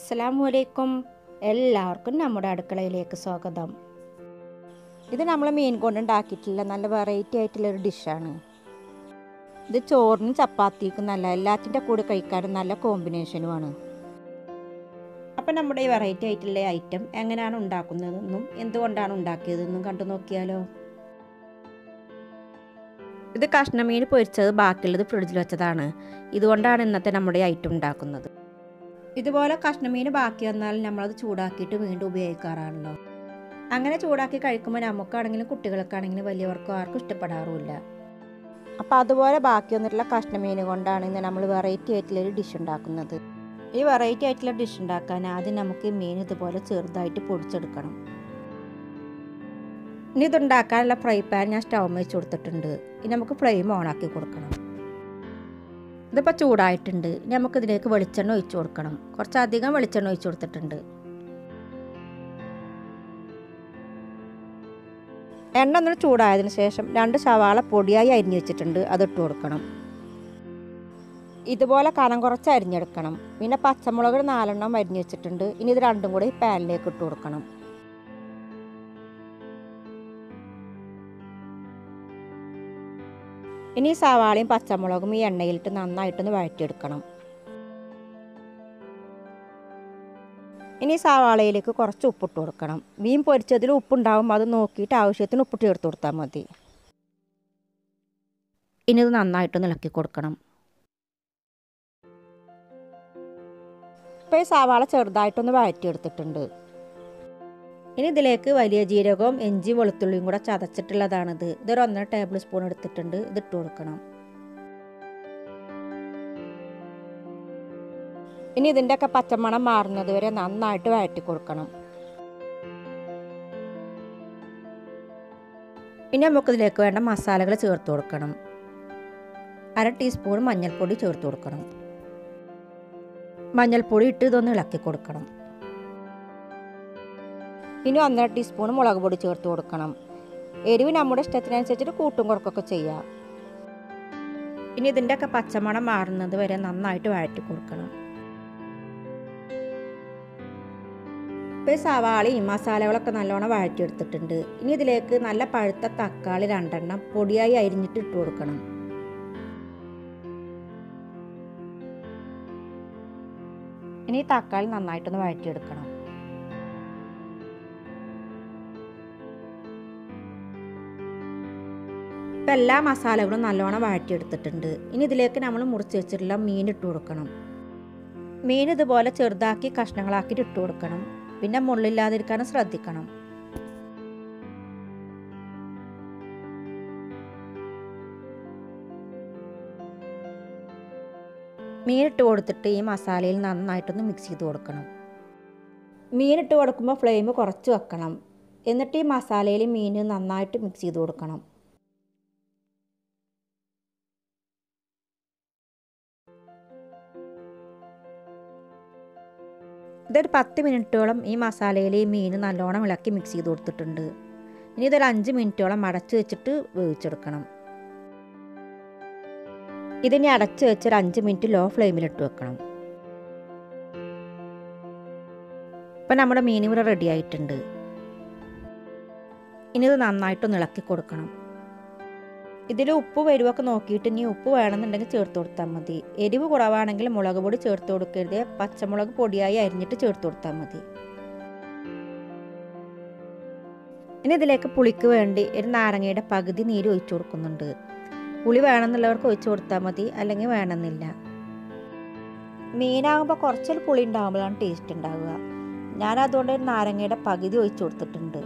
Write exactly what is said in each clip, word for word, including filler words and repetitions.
അസ്സലാമു എല്ലാവർക്കും നമ്മുടെ അടുക്കളയിലേക്ക് സ്വാഗതം. ഇത് നമ്മൾ മീൻ കൊണ്ടുണ്ടാക്കിയിട്ടുള്ള നല്ല വെറൈറ്റി ആയിട്ടുള്ളൊരു ഡിഷാണ്. ഇത് ചോറിനും ചപ്പാത്തിക്കും നല്ല എല്ലാത്തിൻ്റെ കൂടെ കഴിക്കാനും നല്ല കോമ്പിനേഷനുമാണ്. അപ്പം നമ്മുടെ ഈ വെറൈറ്റി ആയിട്ടുള്ള ഐറ്റം എങ്ങനെയാണ് ഉണ്ടാക്കുന്നതെന്നും എന്തുകൊണ്ടാണ് ഉണ്ടാക്കിയതെന്നും കണ്ടു നോക്കിയാലോ. ഇത് കഷ്ണമീൻ പൊരിച്ചത് ബാക്കിയുള്ളത് ഫ്രിഡ്ജിൽ വെച്ചതാണ്. ഇതുകൊണ്ടാണ് ഇന്നത്തെ നമ്മുടെ ഐറ്റം ഉണ്ടാക്കുന്നത്. ഇതുപോലെ കഷ്ണമീൻ ബാക്കി വന്നാൽ നമ്മളത് ചൂടാക്കിയിട്ട് വീണ്ടും ഉപയോഗിക്കാറാണല്ലോ. അങ്ങനെ ചൂടാക്കി കഴിക്കുമ്പോൾ നമുക്കാണെങ്കിലും കുട്ടികൾക്കാണെങ്കിലും വലിയവർക്കും ആർക്കും ഇഷ്ടപ്പെടാറുമില്ല. അപ്പോൾ അതുപോലെ ബാക്കി വന്നിട്ടുള്ള കഷ്ണമീൻ കൊണ്ടാണ് ഇന്ന് നമ്മൾ വെറൈറ്റി ആയിട്ടുള്ളൊരു ഡിഷ് ഉണ്ടാക്കുന്നത്. ഈ വെറൈറ്റി ആയിട്ടുള്ള ഡിഷ് ഉണ്ടാക്കാൻ ആദ്യം നമുക്ക് മീൻ ഇതുപോലെ ചെറുതായിട്ട് പൊടിച്ചെടുക്കണം. ഇനി ഇതുണ്ടാക്കാനുള്ള ഫ്രൈ പാൻ ഞാൻ സ്റ്റൗ വെച്ച് കൊടുത്തിട്ടുണ്ട്. ഇനി നമുക്ക് ഫ്ലെയിം ഓണാക്കി കൊടുക്കണം. ഇതിപ്പോൾ ചൂടായിട്ടുണ്ട്. നമുക്കിതിലേക്ക് വെളിച്ചെണ്ണ ഒഴിച്ചു കൊടുക്കണം. കുറച്ചധികം വെളിച്ചെണ്ണ ഒഴിച്ചു കൊടുത്തിട്ടുണ്ട്. എണ്ണ ഒന്ന് ചൂടായതിനു ശേഷം രണ്ട് സവാള പൊടിയായി അരിഞ്ഞു വെച്ചിട്ടുണ്ട്, അതിട്ട് കൊടുക്കണം. ഇതുപോലെ കനം കുറച്ച് അരിഞ്ഞെടുക്കണം. പിന്നെ പച്ചമുളക് നാലെണ്ണം അരിഞ്ഞു വെച്ചിട്ടുണ്ട്. ഇനി ഇത് രണ്ടും കൂടി പാനിലേക്ക് ഇട്ട് കൊടുക്കണം. ഇനി സവാളയും പച്ചമുളകും ഈ എണ്ണയിലിട്ട് നന്നായിട്ടൊന്ന് വഴറ്റിയെടുക്കണം. ഇനി സവാളയിലേക്ക് കുറച്ച് ഉപ്പിട്ട് കൊടുക്കണം. മീൻ പൊരിച്ചതിൽ ഉപ്പുണ്ടാവും, അത് നോക്കിയിട്ട് ആവശ്യത്തിന് ഉപ്പിട്ട് ചേർത്ത് കൊടുത്താൽ മതി. ഇനി ഇത് നന്നായിട്ടൊന്ന് ഇളക്കി കൊടുക്കണം. ഇപ്പോൾ ഈ സവാള ചെറുതായിട്ടൊന്ന് വഴറ്റിയെടുത്തിട്ടുണ്ട്. ഇനി ഇതിലേക്ക് വലിയ ജീരകവും ഇഞ്ചി വെളുത്തുള്ളിയും കൂടെ ചതച്ചിട്ടുള്ളതാണിത്. ഇതൊരു ഒന്നര ടേബിൾ സ്പൂൺ എടുത്തിട്ടുണ്ട്. ഇതിട്ട് കൊടുക്കണം. ഇനി ഇതിൻ്റെയൊക്കെ പച്ചമണം മാറുന്നത് വരെ നന്നായിട്ട് വഴറ്റി കൊടുക്കണം. ഇനി നമുക്കിതിലേക്ക് വേണ്ട മസാലകൾ ചേർത്ത് കൊടുക്കണം. അര ടീസ്പൂൺ മഞ്ഞൾപ്പൊടി ചേർത്ത് കൊടുക്കണം. മഞ്ഞൾപ്പൊടി ഇട്ട് ഇതൊന്ന് ഇളക്കി കൊടുക്കണം. ഇനി ഒന്നര ടീസ്പൂൺ മുളക് പൊടി ചേർത്ത് കൊടുക്കണം. എരിവ് നമ്മുടെ ഇഷ്ടത്തിനനുസരിച്ചിട്ട് കൂട്ടും കുറക്കൊക്കെ ചെയ്യാം. ഇനി ഇതിൻ്റെയൊക്കെ പച്ചമണം മാറുന്നത് വരെ നന്നായിട്ട് വഴറ്റി കൊടുക്കണം. ഇപ്പോൾ സവാളയും മസാലകളൊക്കെ നല്ലോണം വഴറ്റിയെടുത്തിട്ടുണ്ട്. ഇനി ഇതിലേക്ക് നല്ല പഴുത്ത തക്കാളി രണ്ടെണ്ണം പൊടിയായി അരിഞ്ഞിട്ട് ഇട്ട് കൊടുക്കണം. ഇനി തക്കാളി നന്നായിട്ടൊന്ന് വഴറ്റിയെടുക്കണം. ഇപ്പം എല്ലാ മസാലകളും നല്ലോണം വഴറ്റിയെടുത്തിട്ടുണ്ട്. ഇനി ഇതിലേക്ക് നമ്മൾ മുറിച്ച് വെച്ചിട്ടുള്ള മീൻ ഇട്ട് കൊടുക്കണം. മീൻ ഇതുപോലെ ചെറുതാക്കി കഷ്ണങ്ങളാക്കിയിട്ട് ഇട്ട് കൊടുക്കണം. പിന്നെ മുള്ളില്ലാതിരിക്കാനും ശ്രദ്ധിക്കണം. മീൻ ഇട്ട് കൊടുത്തിട്ട് ഈ മസാലയിൽ നന്നായിട്ടൊന്ന് മിക്സ് ചെയ്ത് കൊടുക്കണം. മീൻ ഇട്ട് കൊടുക്കുമ്പോൾ ഫ്ലെയിം കുറച്ച് വെക്കണം. എന്നിട്ട് ഈ മസാലയിൽ മീൻ നന്നായിട്ട് മിക്സ് ചെയ്ത് കൊടുക്കണം. ഇതൊരു പത്ത് മിനിറ്റോളം ഈ മസാലയിൽ ഈ മീൻ നല്ലോണം ഇളക്കി മിക്സ് ചെയ്ത് കൊടുത്തിട്ടുണ്ട്. ഇനി ഇതൊരു അഞ്ച് മിനിറ്റോളം അടച്ച് വെച്ചിട്ട് വേവിച്ചെടുക്കണം. ഇതിനി അടച്ച് വെച്ചൊരു അഞ്ച് മിനിറ്റ് ലോ ഫ്ലെയിമിലിട്ട് വെക്കണം. ഇപ്പം നമ്മുടെ മീൻ ഇവിടെ റെഡി ആയിട്ടുണ്ട്. ഇനി ഇത് നന്നായിട്ടൊന്ന് ഇളക്കി കൊടുക്കണം. ഇതിൽ ഉപ്പ് വരുവൊക്കെ നോക്കിയിട്ട് ഇനി ഉപ്പ് വേണമെന്നുണ്ടെങ്കിൽ ചേർത്ത് കൊടുത്താൽ മതി. എരിവ് കുറവാണെങ്കിൽ മുളക് പൊടി ചേർത്ത് കൊടുക്കരുത്. പച്ചമുളക് പൊടിയായി അരിഞ്ഞിട്ട് ചേർത്ത് കൊടുത്താൽ മതി. ഇനി ഇതിലേക്ക് പുളിക്ക് വേണ്ടി ഒരു നാരങ്ങയുടെ പകുതി നീര് ഒഴിച്ചു കൊടുക്കുന്നുണ്ട്. പുളി വേണമെന്നുള്ളവർക്ക് ഒഴിച്ചു കൊടുത്താൽ മതി, അല്ലെങ്കിൽ വേണമെന്നില്ല. മീനാകുമ്പോൾ കുറച്ചൊരു പുളി ഉണ്ടാകുമ്പോഴാണ് ടേസ്റ്റ് ഉണ്ടാവുക. ഞാൻ അതുകൊണ്ട് ഒരു നാരങ്ങയുടെ പകുതി ഒഴിച്ചു കൊടുത്തിട്ടുണ്ട്.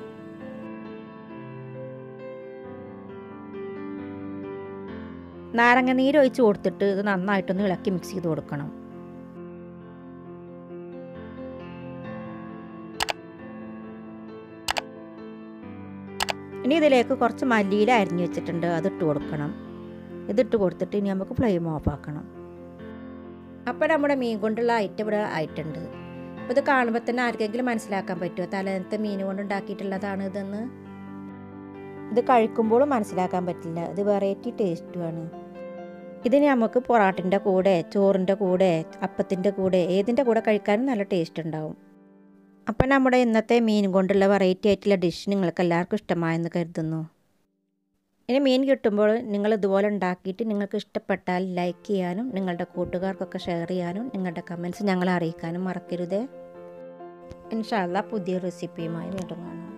നാരങ്ങ നീര് ഒഴിച്ച് കൊടുത്തിട്ട് ഇത് നന്നായിട്ടൊന്ന് ഇളക്കി മിക്സ് ചെയ്ത് കൊടുക്കണം. ഇനി ഇതിലേക്ക് കുറച്ച് മല്ലിയില അരിഞ്ഞു വെച്ചിട്ടുണ്ട്, അതിട്ട് കൊടുക്കണം. ഇതിട്ട് കൊടുത്തിട്ട് ഇനി നമുക്ക് ഫ്ലെയിം ഓഫ് ആക്കണം. അപ്പോൾ നമ്മുടെ മീൻ കൊണ്ടുള്ള ഐറ്റം ഇവിടെ ആയിട്ടുണ്ട്. അപ്പോൾ ഇത് കാണുമ്പോൾ തന്നെ ആർക്കെങ്കിലും മനസ്സിലാക്കാൻ പറ്റുമോ തലേന്നത്തെ മീൻ കൊണ്ട് ഉണ്ടാക്കിയിട്ടുള്ളതാണ് ഇതെന്ന്? ഇത് കഴിക്കുമ്പോഴും മനസ്സിലാക്കാൻ പറ്റില്ല. ഇത് വെറൈറ്റി ടേസ്റ്റുമാണ്. ഇതിന് നമുക്ക് പൊറാട്ടിൻ്റെ കൂടെ, ചോറിൻ്റെ കൂടെ, അപ്പത്തിൻ്റെ കൂടെ, ഏതിൻ്റെ കൂടെ കഴിക്കാനും നല്ല ടേസ്റ്റ് ഉണ്ടാവും. അപ്പം നമ്മുടെ ഇന്നത്തെ മീൻ കൊണ്ടുള്ള വെറൈറ്റി ആയിട്ടുള്ള ഡിഷ് നിങ്ങൾക്ക് എല്ലാവർക്കും ഇഷ്ടമായെന്ന് കരുതുന്നു. ഇനി മീൻ കിട്ടുമ്പോൾ നിങ്ങൾ ഇതുപോലെ ഉണ്ടാക്കിയിട്ട് നിങ്ങൾക്ക് ഇഷ്ടപ്പെട്ടാൽ ലൈക്ക് ചെയ്യാനും നിങ്ങളുടെ കൂട്ടുകാർക്കൊക്കെ ഷെയർ ചെയ്യാനും നിങ്ങളുടെ കമൻറ്റ്സ് ഞങ്ങളെ അറിയിക്കാനും മറക്കരുതേ. ഇൻഷാ അല്ലാഹ് പുതിയ റെസിപ്പിയുമായി വീണ്ടും കാണാം.